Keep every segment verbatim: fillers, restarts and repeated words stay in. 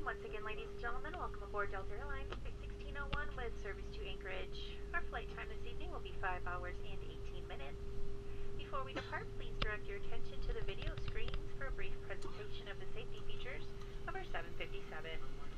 Once again, ladies and gentlemen, welcome aboard Delta Airlines Flight sixteen oh one with service to Anchorage. Our flight time this evening will be five hours and eighteen minutes. Before we depart, please direct your attention to the video screens for a brief presentation of the safety features of our seven fifty-seven.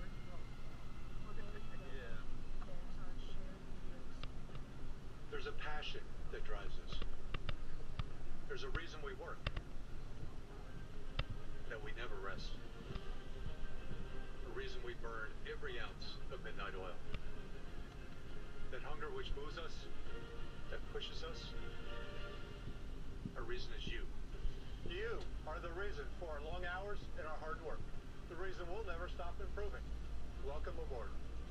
There's a passion that drives us. There's a reason we work. That we never rest. The reason we burn every ounce of midnight oil. That hunger which moves us, that pushes us. Our reason is you. You are the reason for our long hours and our hard work. The reason we'll never stop improving. Welcome aboard.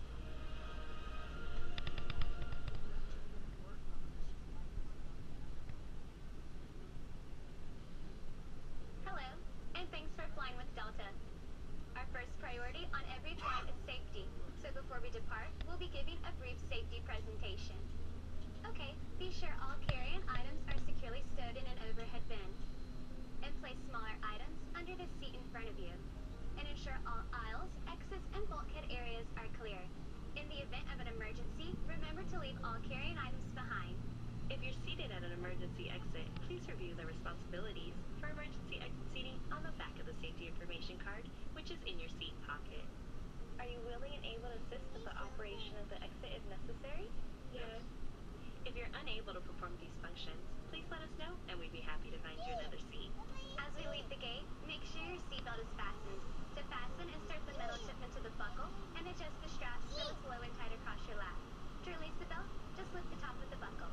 Hello, and thanks for flying with Delta. Our first priority on every flight is safety, so before we depart, we'll be giving a brief safety presentation. Okay, be sure all carry-on items are securely stowed in an overhead bin. And place smaller items under the seat in front of you. And ensure all aisles, exits, and bulkhead areas are clear. In the event of an emergency, remember to leave all carry-on items behind. If you're seated at an emergency exit, please review the responsibilities for emergency exit seating on the back of the safety information card, which is in your seat pocket. Are you willing and able to assist with the operation of the exit if necessary? Yes. If you're unable to perform these functions, please let us know and we'd be happy to find you another seat. As we leave the gate, make sure your seatbelt is fastened. To fasten, insert the metal tip into the buckle and adjust the strap so it's low and tight across your lap. To release the belt, just lift the top of the buckle.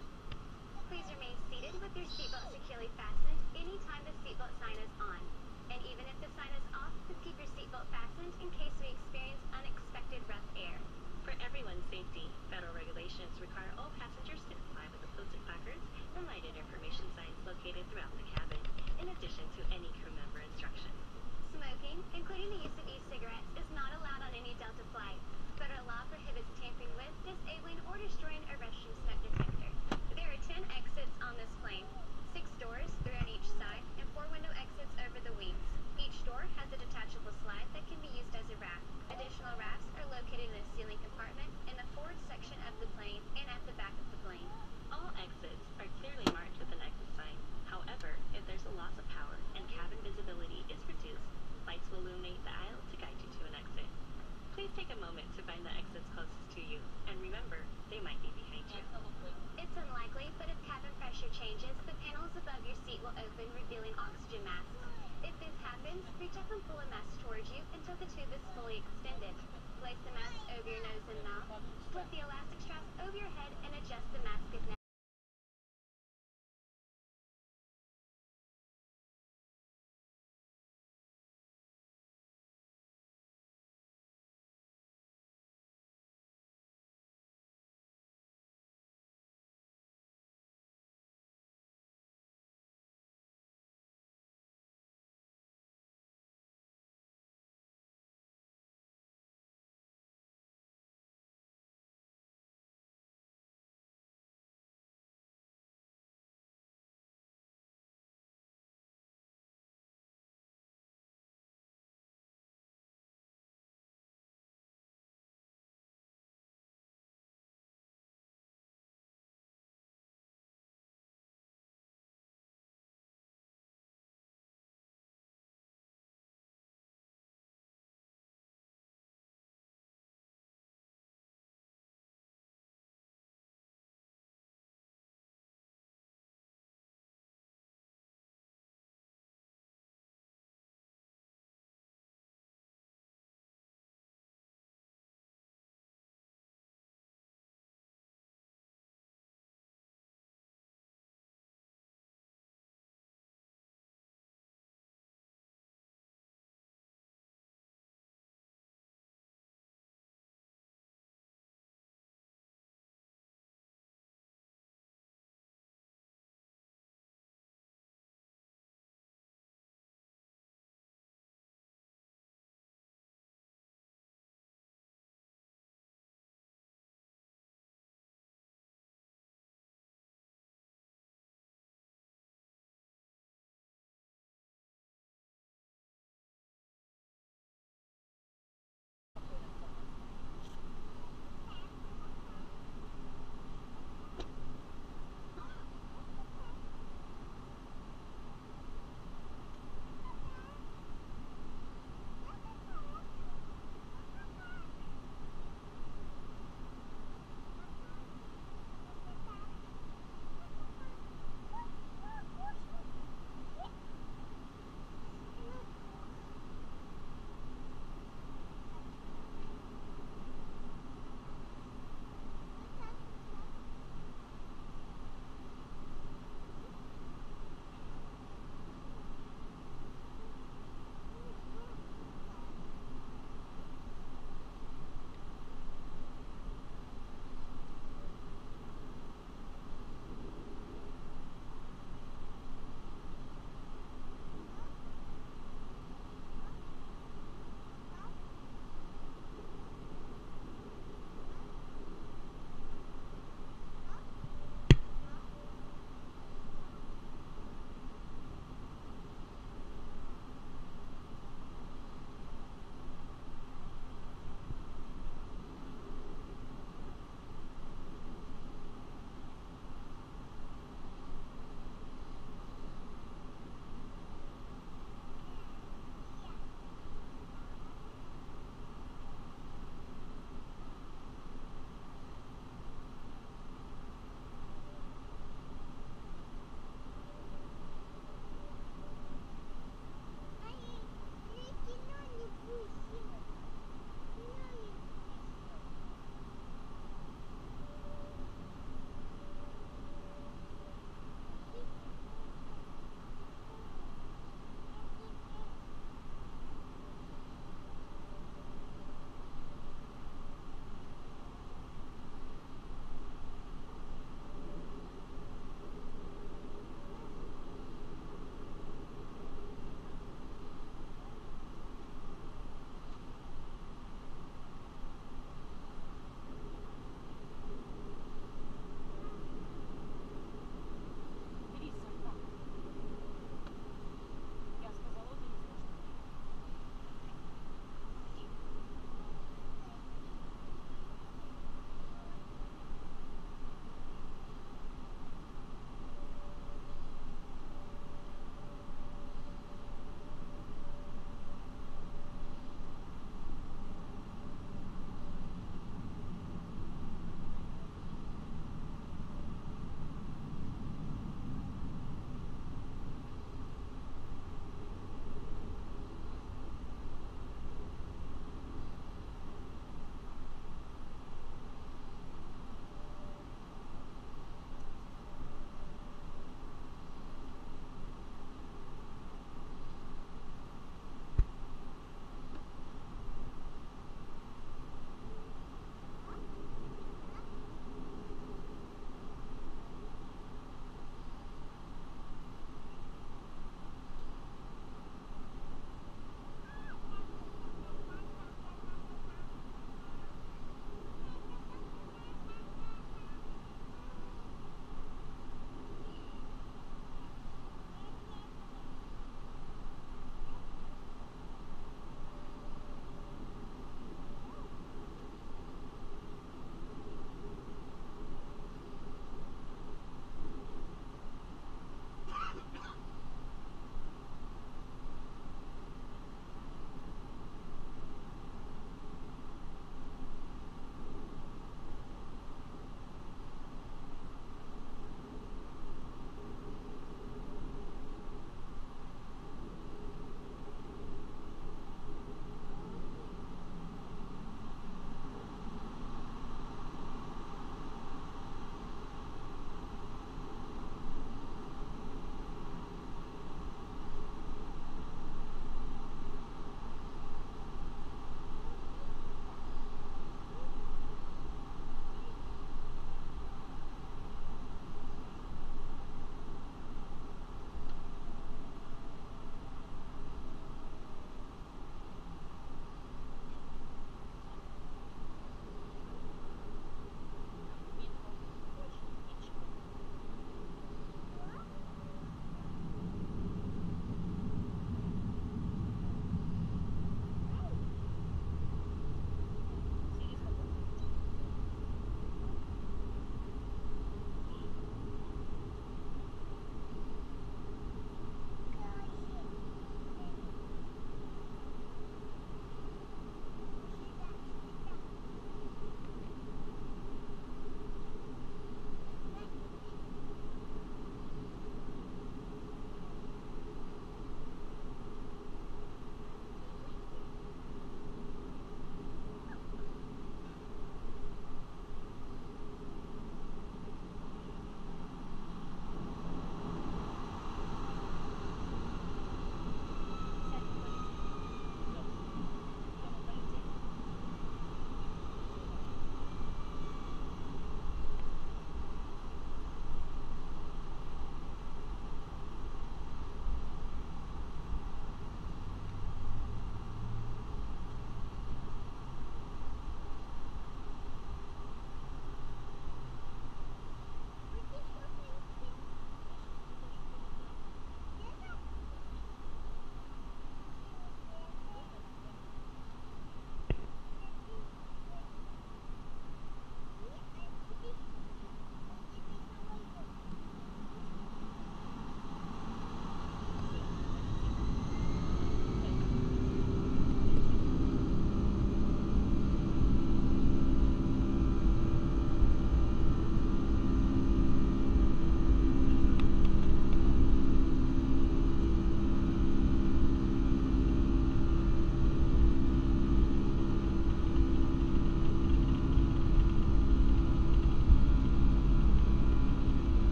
Please remain seated with your seatbelt securely fastened anytime the seatbelt sign is on. And even if the sign is off, please keep your seatbelt fastened in case we experience unexpected rough air. For everyone's safety, federal regulations require all passengers to comply with the posted placards and lighted information signs located throughout the cabin, in addition to any crew member instructions. Smoking, including the use of e-cigarettes, is not allowed on any Delta flight. Federal law prohibits tampering with, disabling, or destroying a restroom smoke detector. There are ten exits on this plane. Six doors, three on each side, and four window exits over the wings. Each door has a detachable slide that can be used as a raft. Additional rafts are located in a ceiling compartment in the forward section of the plane and at the back of the plane. All exits are clearly marked with an exit sign. However, if there's a loss of power and cabin visibility is reduced, lights will illuminate the aisle to guide you to an exit. Please take a moment to find the exits closest to you, and remember, they might be behind you. It's unlikely, but if cabin pressure changes, the panels above your seat will open, revealing oxygen masks. If this happens, reach up and pull a mask